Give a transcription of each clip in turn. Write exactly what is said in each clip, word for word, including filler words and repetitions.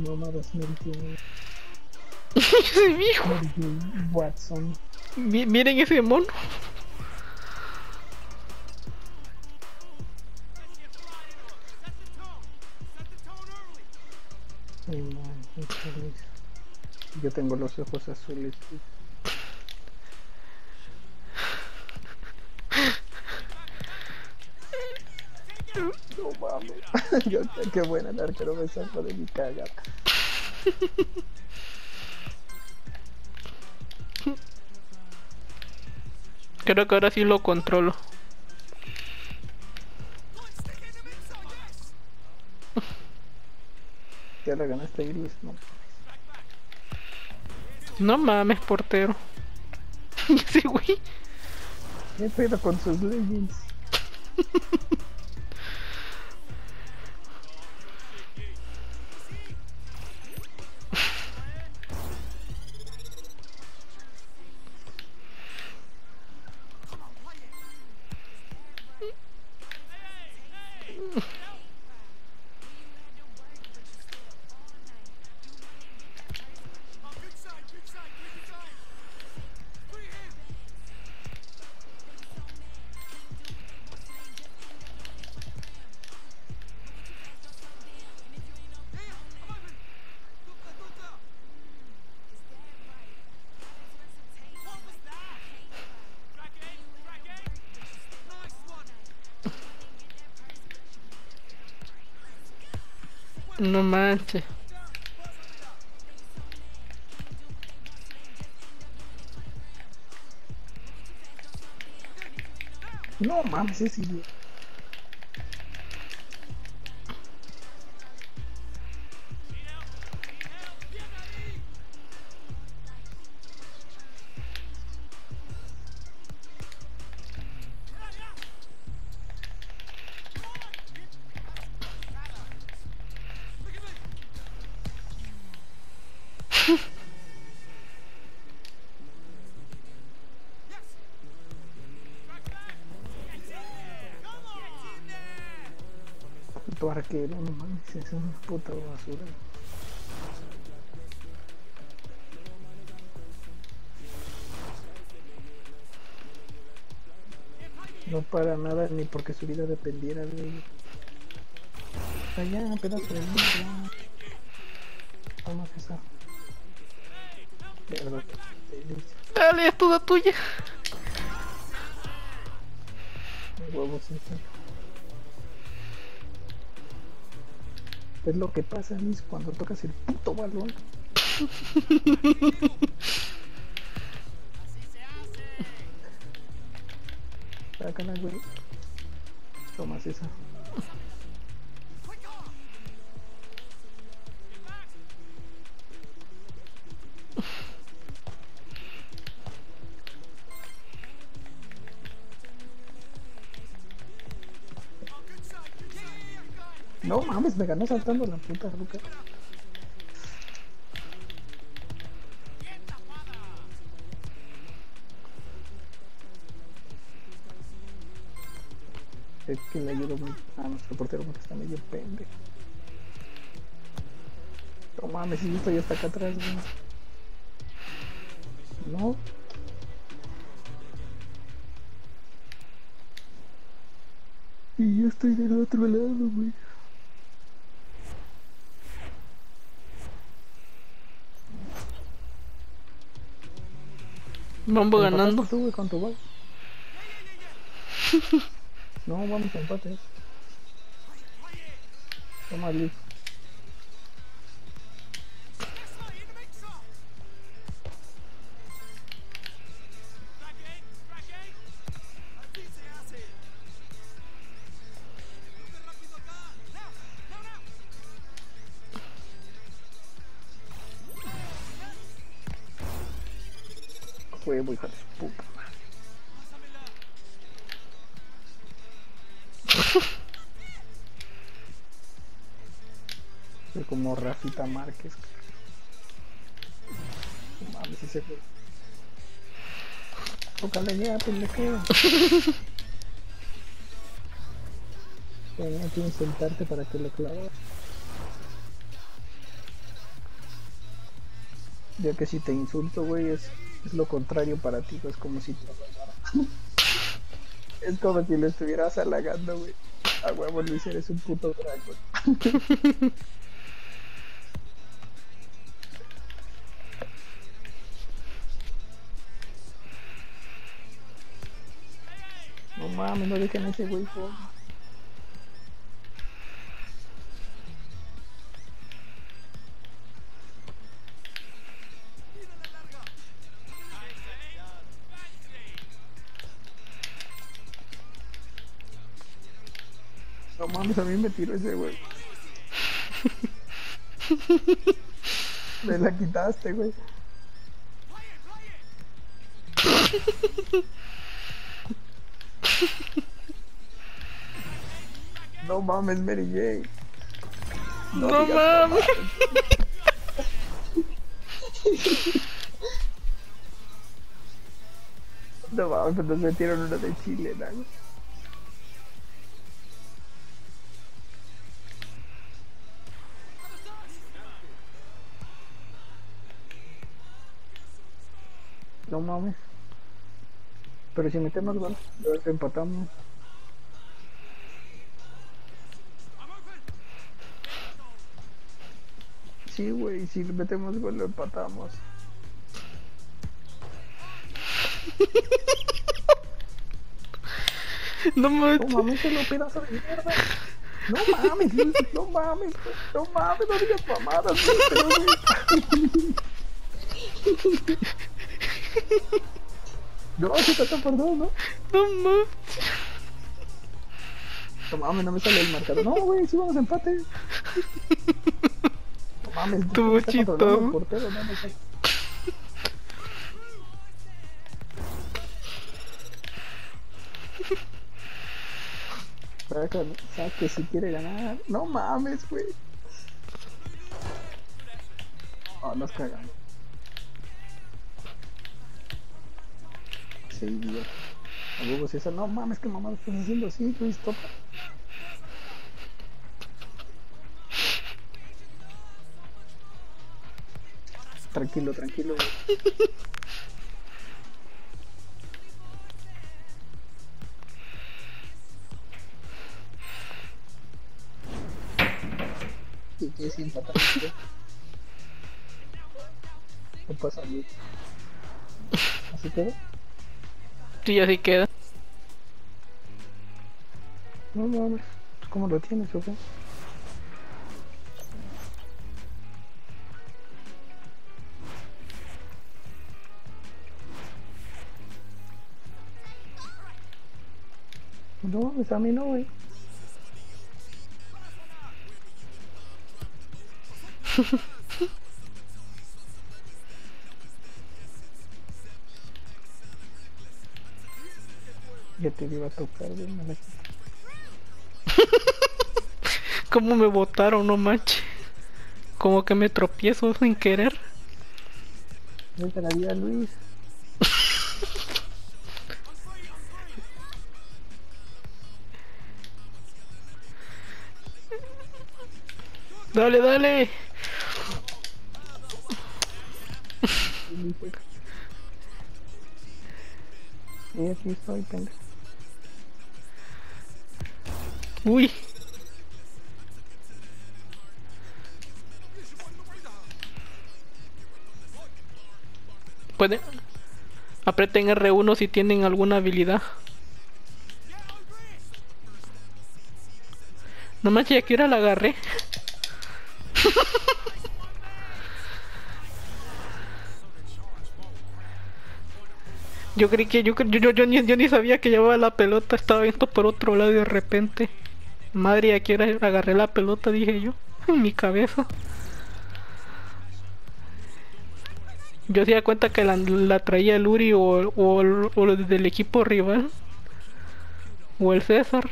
mamá dos mil quince. Ese viejo. Mary Watson. Mi- miren ese mono. Ay, man, qué feliz. Yo tengo los ojos azules. No mames. Yo, qué buena el arquero me sacó de mi caga. Creo que ahora sí lo controlo. Ya la ganaste, Iris, no. No mames, portero. Ese güey. ¿Qué pedo con sus leggings? No manches. No mames, es idiota. Tu arquero, no mames, es una puta basura. No para nada, ni porque su vida dependiera de ello. Allá, pedazo de mierda. Vamos a esa. Mierda. Dale, es toda tuya. Huevos, esa. Es lo que pasa, Liz, cuando tocas el puto balón. Sácala, güey. Tomas esa. No mames, me ganó saltando la puta ruca. Es que le ayudo muy a nuestro portero porque está medio pendejo. No mames, si yo estoy hasta acá atrás, güey. No. Y yo estoy del otro lado, güey. Vamos ganando. Tú, güey, con tu bal. No, vamos a empate. Toma, Liz. Huevo, hija de puta madre. Soy como Rafita Márquez. No mames, si se fue. Tócale ya, pendejo. Tenía que insultarte para que lo clavas. Ya que si te insulto, güey, es, es lo contrario para ti, pues como si te... Es como si lo estuvieras halagando, güey. A huevo, Luis, eres un puto crack, güey. No mames, no dejen a ese güey, por... No mames, a mí me tiró ese güey. Me la quitaste, güey. No mames, Mary Jane. No, digas mames. No mames, pues nos metieron una de Chile, ¿no? No mames. Pero si metemos gol, luego empatamos. Sí, güey, si metemos gol lo empatamos. No mames. No mames, se lo pedazo de mierda. No mames, Luis, no mames, no mames, no digas mamadas, güey. No, se trata por dos, ¿no? No mames. No mames, no me sale el marcador. No, güey, sí vamos a empate. No mames, Estuvo está controlando el chistoso. portero, no me sale. Saca, saque si quiere ganar. No mames, güey. Oh, nos cagamos. Sí, idiota. A huevo, si esa. No mames, que mamá estás haciendo así, Luis, topa. Tranquilo, tranquilo, güey. Sí, que sin patar. ¿Qué pasa, Luis? ¿Así queda? Sí, así queda. No mames, ¿cómo lo tienes, o qué? No mames, a mí no, güey. Ya te iba a tocar, güey. Me la... ¿Cómo me botaron? No manches. Como que me tropiezo sin querer. Vete a la vida, Luis. Dale, dale. Y aquí estoy, pendejo. Uy. Pueden. Aprieten R uno si tienen alguna habilidad. No manches, aquí ahora la agarré. Yo creí que yo, yo, yo, yo, ni, yo ni sabía que llevaba la pelota, estaba viendo por otro lado y de repente, madre, aquí era, agarré la pelota, dije yo, en mi cabeza. Yo se da cuenta que la, la traía el Uri o, o, o los del equipo rival, o el César.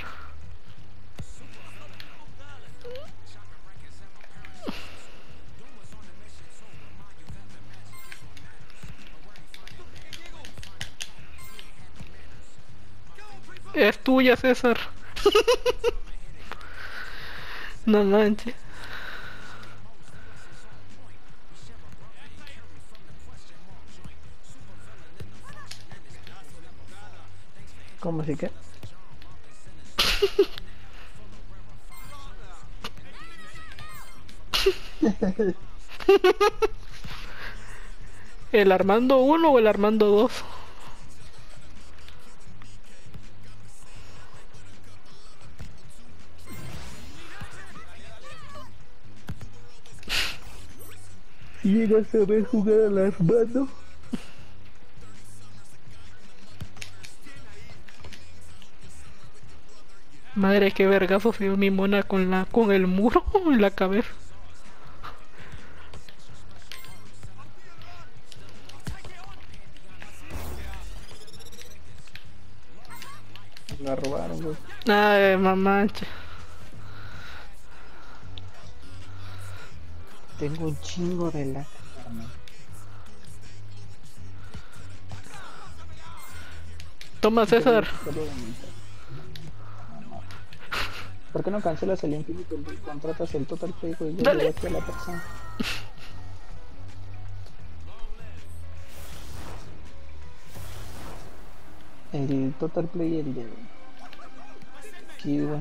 Es tuya, César. No manches. ¿Cómo así que? ¿El Armando uno o el Armando dos? Si llegas a ver jugar al Armando. Madre, qué vergazo se dio mi mona con la con el muro en la cabeza. La robaron, güey. Ay, mamá. Tengo un chingo de la... Toma, César. ¿Por qué no cancelas el Infinito y contratas el Total Play, güey? Ya Dale. llegaste a la persona. El Total Play, el de... Aquí, güey.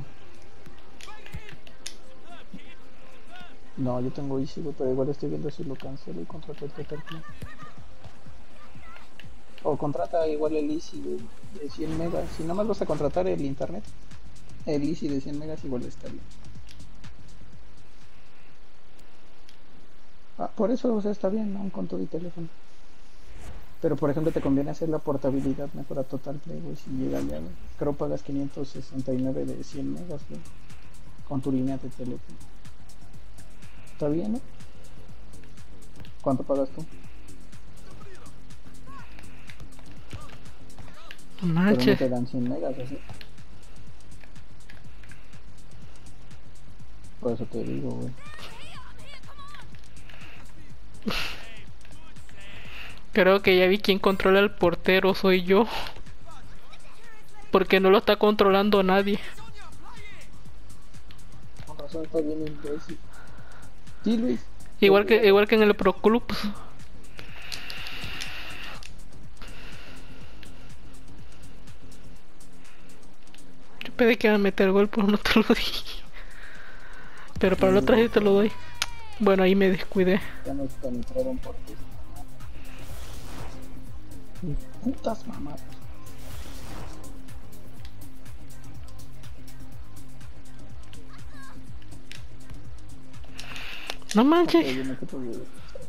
No, yo tengo Easy, güey, pero igual estoy viendo si lo cancelo y contrato el Total Play. O contrata igual el Easy de, de cien megas. Si no más vas a contratar el internet, el Easy de cien megas igual está bien. Ah, por eso, o sea, está bien, aún con todo y teléfono. Pero por ejemplo te conviene hacer la portabilidad mejor a Total Play, güey, si llega ya, güey. Creo pagas quinientos sesenta y nueve de cien megas, güey, con tu línea de teléfono. ¿Está bien, no? ¿Cuánto pagas tú? Pero no Manches. te dan cien megas, así. Por eso te digo, güey. Creo que ya vi quién controla al portero, soy yo. Porque no lo está controlando nadie. Con razón está bien imbécil. Sí, Luis. Igual que, igual que en el Pro Club. Yo pedí que iba a meter gol, pero no te lo di. Pero para la otra sí te lo doy. Bueno, ahí me descuidé. Ya nos penetraron por ti. Putas mamadas. No manches. Oye, no te puedo...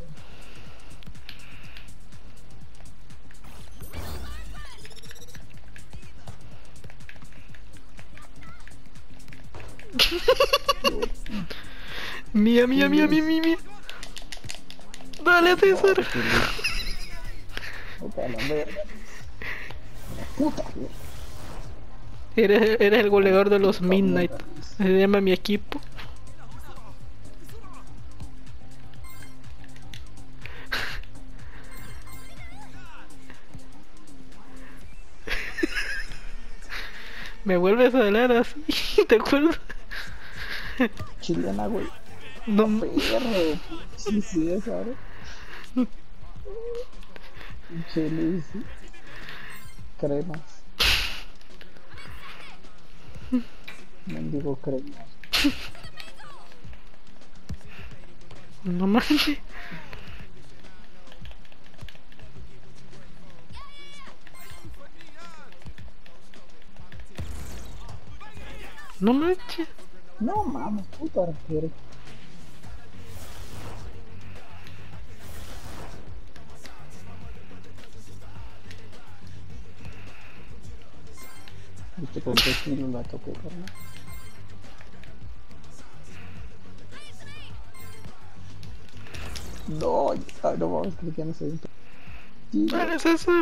Mía, mía, mía, mía, mía, mía. Dale, César. Puta la verga. Puta, güey. Eres, eres el goleador de los Midnight. Se llama mi equipo. Me vuelves a hablar así, ¿te acuerdas? Chilena, güey. No, Perro. Sí, sí, es, ¿sabes? Chile, sí. Cremas. Mendigo cremas. no manches. No manches. No mames, puta arquero. ¿Viste con qué estilo la toqué, carnal? No, ya, no vamos, creo que ya no se ve. Sí, Dale, César.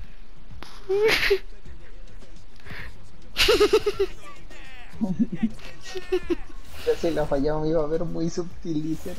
ya se la fallaba, me iba a ver muy subtilísero.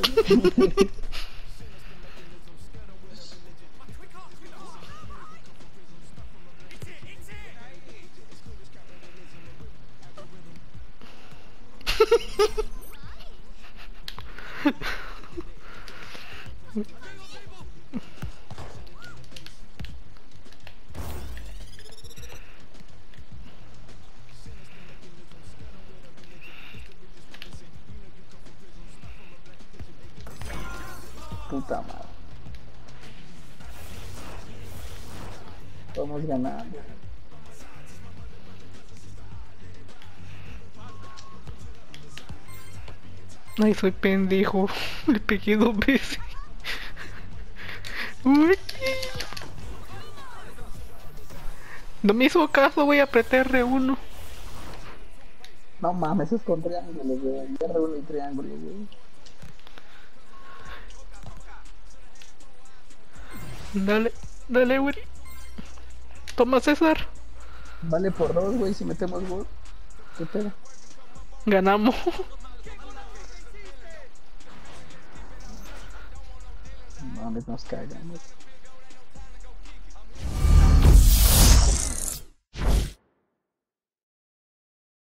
Puta madre. Vamos ganando. Ay, soy pendejo. Le pegué dos veces. Uy. No me hizo caso, voy a apretar R uno. No mames, es con triángulo, güey. R uno y triángulo, güey. Dale, dale, güey. Toma, César. Vale por dos, güey, si metemos gol. ¿Qué pedo? Ganamos. Mames, nos cagamos.